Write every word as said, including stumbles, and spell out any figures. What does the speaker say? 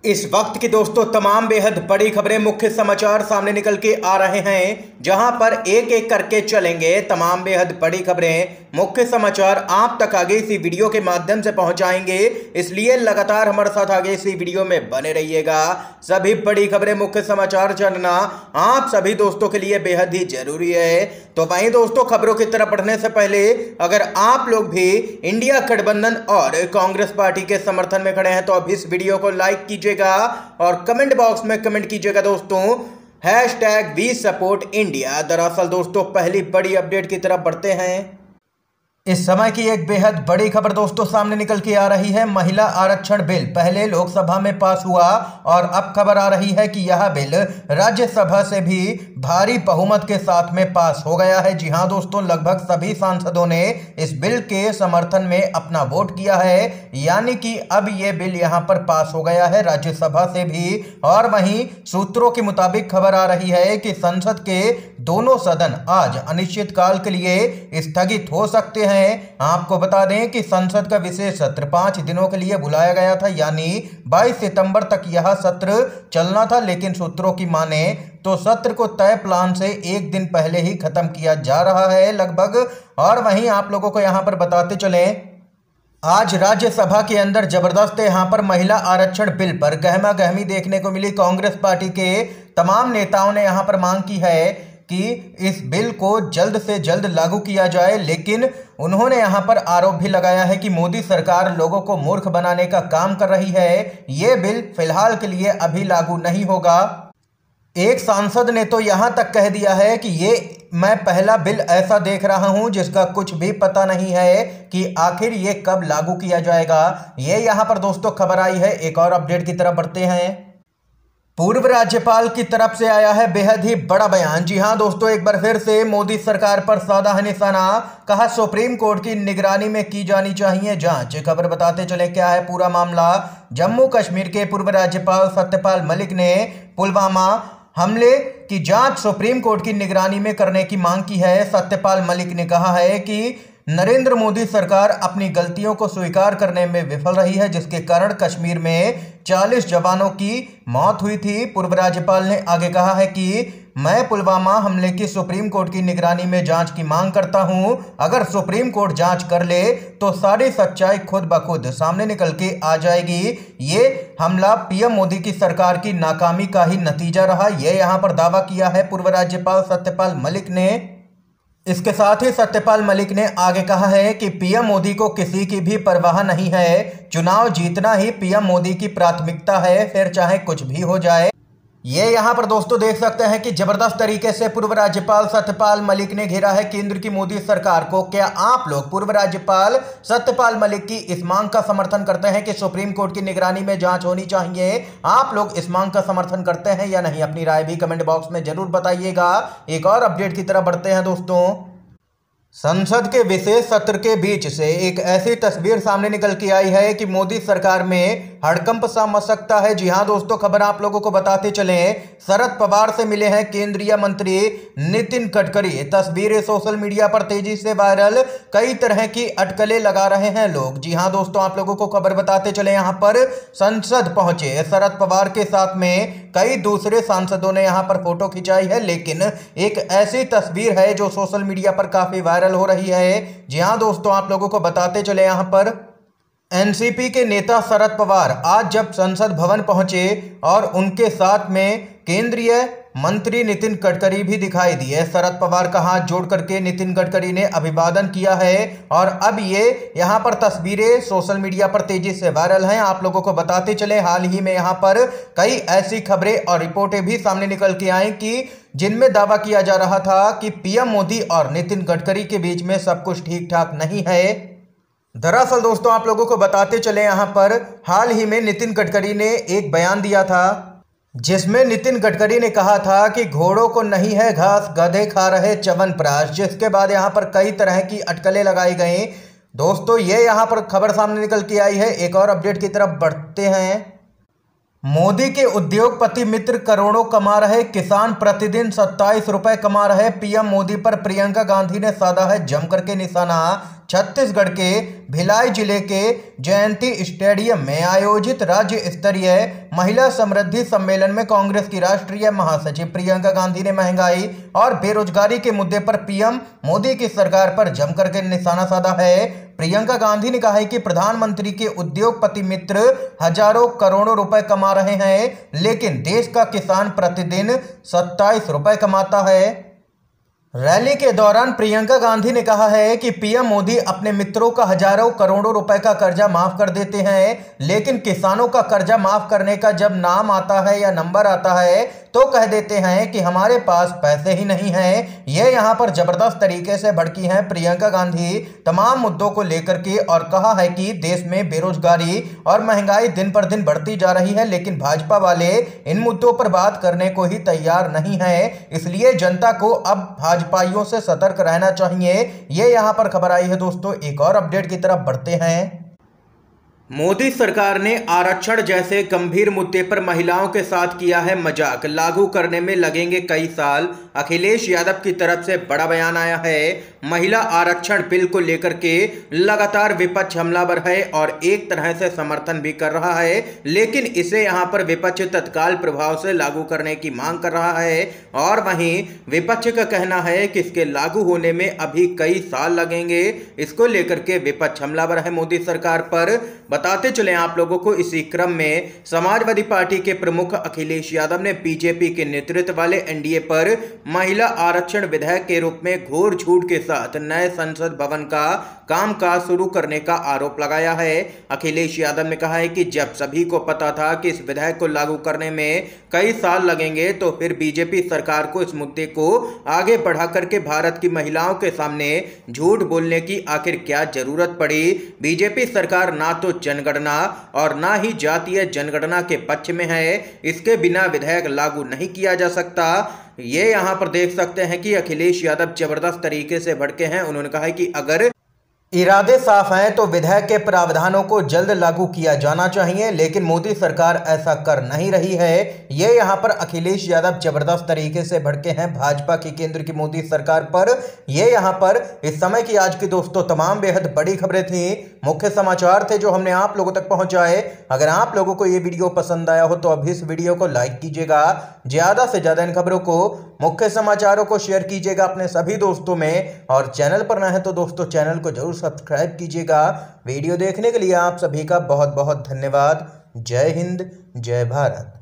इस वक्त की दोस्तों तमाम बेहद बड़ी खबरें, मुख्य समाचार सामने निकल के आ रहे हैं, जहां पर एक एक करके चलेंगे। तमाम बेहद बड़ी खबरें, मुख्य समाचार आप तक आगे इसी वीडियो के माध्यम से पहुंचाएंगे, इसलिए लगातार हमारे साथ आगे इसी वीडियो में बने रहिएगा। सभी बड़ी खबरें, मुख्य समाचार जानना आप सभी दोस्तों के लिए बेहद ही जरूरी है। तो वहीं दोस्तों, खबरों की तरफ बढ़ने से पहले अगर आप लोग भी इंडिया गठबंधन और कांग्रेस पार्टी के समर्थन में खड़े हैं तो अब इस वीडियो को लाइक कीजिए और कमेंट बॉक्स में कमेंट कीजिएगा दोस्तों, hashtag we support India. दरअसल दोस्तों, पहली बड़ी अपडेट की तरफ बढ़ते हैं। इस समय की एक बेहद बड़ी खबर दोस्तों सामने निकल के आ रही है। महिला आरक्षण बिल पहले लोकसभा में पास हुआ और अब खबर आ रही है कि यह बिल राज्यसभा से भी भारी बहुमत के साथ में पास हो गया है। जी हां दोस्तों, लगभग सभी सांसदों ने इस बिल के समर्थन में अपना वोट किया है, यानी कि अब यह बिल यहां पर पास हो गया है राज्यसभा से भी। और वहीं सूत्रों के मुताबिक खबर आ रही है कि संसद के दोनों सदन आज अनिश्चितकाल के लिए स्थगित हो सकते हैं। आपको बता दें कि संसद का विशेष सत्र पांच दिनों के लिए बुलाया गया था, यानी बाईस सितंबर तक यह सत्र चलना था, लेकिन सूत्रों की माने तो सत्र को तय प्लान से एक दिन पहले ही खत्म किया जा रहा है लगभग। और वहीं आप लोगों को यहां पर बताते चलें, आज राज्यसभा के अंदर जबरदस्त यहां पर महिला आरक्षण बिल पर गहमा गहमी देखने को मिली। कांग्रेस पार्टी के तमाम नेताओं ने यहां पर मांग की है कि इस बिल को जल्द से जल्द लागू किया जाए, लेकिन उन्होंने यहां पर आरोप भी लगाया है कि मोदी सरकार लोगों को मूर्ख बनाने का काम कर रही है। ये बिल फिलहाल के लिए अभी लागू नहीं होगा। एक सांसद ने तो यहां तक कह दिया है कि ये मैं पहला बिल ऐसा देख रहा हूं जिसका कुछ भी पता नहीं है कि आखिर ये कब लागू किया जाएगा। ये यहां पर दोस्तों खबर आई है। एक और अपडेट की तरफ बढ़ते हैं। पूर्व राज्यपाल की तरफ से आया है बेहद ही बड़ा बयान। जी हां दोस्तों, एक बार फिर से मोदी सरकार पर साधा है निशाना। कहा सुप्रीम कोर्ट की निगरानी में की जानी चाहिए जांच। खबर बताते चले क्या है पूरा मामला। जम्मू कश्मीर के पूर्व राज्यपाल सत्यपाल मलिक ने पुलवामा हमले की जांच सुप्रीम कोर्ट की निगरानी में करने की मांग की है। सत्यपाल मलिक ने कहा है कि नरेंद्र मोदी सरकार अपनी गलतियों को स्वीकार करने में विफल रही है, जिसके कारण कश्मीर में चालीस जवानों की मौत हुई थी। पूर्व राज्यपाल ने आगे कहा है कि मैं पुलवामा हमले की सुप्रीम कोर्ट की निगरानी में जांच की मांग करता हूं। अगर सुप्रीम कोर्ट जांच कर ले तो सारी सच्चाई खुद ब खुद सामने निकल के आ जाएगी। ये हमला पीएम मोदी की सरकार की नाकामी का ही नतीजा रहा। यह यहां पर दावा किया है पूर्व राज्यपाल सत्यपाल मलिक ने। इसके साथ ही सत्यपाल मलिक ने आगे कहा है कि पीएम मोदी को किसी की भी परवाह नहीं है। चुनाव जीतना ही पीएम मोदी की प्राथमिकता है, फिर चाहे कुछ भी हो जाए। ये यहाँ पर दोस्तों देख सकते हैं कि जबरदस्त तरीके से पूर्व राज्यपाल सत्यपाल मलिक ने घेरा है केंद्र की मोदी सरकार को। क्या आप लोग पूर्व राज्यपाल सत्यपाल मलिक की इस मांग का समर्थन करते हैं कि सुप्रीम कोर्ट की निगरानी में जांच होनी चाहिए? आप लोग इस मांग का समर्थन करते हैं या नहीं? अपनी राय भी कमेंट बॉक्स में जरूर बताइएगा। एक और अपडेट की तरफ बढ़ते हैं दोस्तों। संसद के विशेष सत्र के बीच से एक ऐसी तस्वीर सामने निकल के आई है कि मोदी सरकार में हड़कंप सा मच सकता है। जी हां दोस्तों, खबर आप लोगों को बताते चलें, शरद पवार से मिले हैं केंद्रीय मंत्री नितिन गडकरी। तस्वीरें सोशल मीडिया पर तेजी से वायरल, कई तरह की अटकलें लगा रहे हैं लोग। जी हां दोस्तों, आप लोगों को खबर बताते चले, यहां पर संसद पहुंचे शरद पवार के साथ में कई दूसरे सांसदों ने यहां पर फोटो खिंचाई है, लेकिन एक ऐसी तस्वीर है जो सोशल मीडिया पर काफी वायरल हो रही है। जी हां दोस्तों, आप लोगों को बताते चले, यहां पर एनसीपी के नेता शरद पवार आज जब संसद भवन पहुंचे और उनके साथ में केंद्रीय मंत्री नितिन गडकरी भी दिखाई दिए। शरद पवार का हाथ जोड़ करके नितिन गडकरी ने अभिवादन किया है और अब ये यहां पर तस्वीरें सोशल मीडिया पर तेजी से वायरल हैं। आप लोगों को बताते चले, हाल ही में यहां पर कई ऐसी खबरें और रिपोर्टें भी सामने निकल के आई कि जिनमें दावा किया जा रहा था कि पीएम मोदी और नितिन गडकरी के बीच में सब कुछ ठीक ठाक नहीं है। दरअसल दोस्तों, आप लोगों को बताते चले, यहां पर हाल ही में नितिन गडकरी ने एक बयान दिया था जिसमें नितिन गडकरी ने कहा था कि घोड़ों को नहीं है घास, गधे खा रहे च्यवनप्राश। जिसके बाद यहां पर कई तरह की अटकलें लगाई गई। दोस्तों, ये यहां पर खबर सामने निकल के आई है। एक और अपडेट की तरफ बढ़ते हैं। मोदी के उद्योगपति मित्र करोड़ों कमा रहे, किसान प्रतिदिन सत्ताईस रुपए कमा रहे। पीएम मोदी पर प्रियंका गांधी ने साधा है जम करके निशाना। छत्तीसगढ़ के भिलाई जिले के जयंती स्टेडियम में आयोजित राज्य स्तरीय महिला समृद्धि सम्मेलन में कांग्रेस की राष्ट्रीय महासचिव प्रियंका गांधी ने महंगाई और बेरोजगारी के मुद्दे पर पीएम मोदी की सरकार पर जमकर के निशाना साधा है। प्रियंका गांधी ने कहा है कि प्रधानमंत्री के उद्योगपति मित्र हजारों करोड़ों रुपए कमा रहे हैं, लेकिन देश का किसान प्रतिदिन सत्ताईस रुपए कमाता है। रैली के दौरान प्रियंका गांधी ने कहा है कि पीएम मोदी अपने मित्रों का हजारों करोड़ों रुपए का कर्जा माफ कर देते हैं, लेकिन किसानों का कर्जा माफ करने का जब नाम आता है या नंबर आता है तो कह देते हैं कि हमारे पास पैसे ही नहीं हैं। ये यहाँ पर जबरदस्त तरीके से भड़की हैं प्रियंका गांधी तमाम मुद्दों को लेकर के और कहा है कि देश में बेरोजगारी और महंगाई दिन पर दिन बढ़ती जा रही है, लेकिन भाजपा वाले इन मुद्दों पर बात करने को ही तैयार नहीं है। इसलिए जनता को अब भाजपाइयों से सतर्क रहना चाहिए। ये यहाँ पर खबर आई है दोस्तों। एक और अपडेट की तरफ बढ़ते हैं। मोदी सरकार ने आरक्षण जैसे गंभीर मुद्दे पर महिलाओं के साथ किया है मजाक, लागू करने में लगेंगे कई साल। अखिलेश यादव की तरफ से बड़ा बयान आया है। महिला आरक्षण बिल को लेकर के लगातार विपक्ष हमलावर है और एक तरह से समर्थन भी कर रहा है, लेकिन इसे यहां पर विपक्ष तत्काल प्रभाव से लागू करने की मांग कर रहा है और वहीं विपक्ष का कहना है कि इसके लागू होने में अभी कई साल लगेंगे। इसको लेकर के विपक्ष हमलावर है मोदी सरकार पर। बताते चले आप लोगों को, इसी क्रम में समाजवादी पार्टी के प्रमुख अखिलेश यादव ने बीजेपी के नेतृत्व वाले एनडीए पर महिला आरक्षण विधेयक के रूप में घोर झूठ के साथ नए संसद भवन का कामकाज शुरू करने का आरोप लगाया है। अखिलेश यादव ने कहा है कि जब सभी को पता था कि इस विधेयक को लागू करने में कई साल लगेंगे, तो फिर बीजेपी सरकार को इस मुद्दे को आगे बढ़ा करके भारत की महिलाओं के सामने झूठ बोलने की आखिर क्या जरूरत पड़ी। बीजेपी सरकार ना तो जनगणना और ना ही जातीय जनगणना के पक्ष में है। इसके बिना विधेयक लागू नहीं किया जा सकता। ये यहां पर देख सकते हैं कि अखिलेश यादव जबरदस्त तरीके से भड़के हैं। उन्होंने कहा है कि अगर इरादे साफ हैं तो विधेयक के प्रावधानों को जल्द लागू किया जाना चाहिए, लेकिन मोदी सरकार ऐसा कर नहीं रही है। ये यहाँ पर अखिलेश यादव जबरदस्त तरीके से भड़के हैं भाजपा की केंद्र की मोदी सरकार पर। ये यहाँ पर इस समय की आज की दोस्तों तमाम बेहद बड़ी खबरें थी, मुख्य समाचार थे जो हमने आप लोगों तक पहुंचाए। अगर आप लोगों को ये वीडियो पसंद आया हो तो अभी इस वीडियो को लाइक कीजिएगा, ज्यादा से ज्यादा इन खबरों को, मुख्य समाचारों को शेयर कीजिएगा अपने सभी दोस्तों में, और चैनल पर नए हैं तो दोस्तों चैनल को जरूर सब्सक्राइब कीजिएगा। वीडियो देखने के लिए आप सभी का बहुत बहुत धन्यवाद। जय हिंद, जय भारत।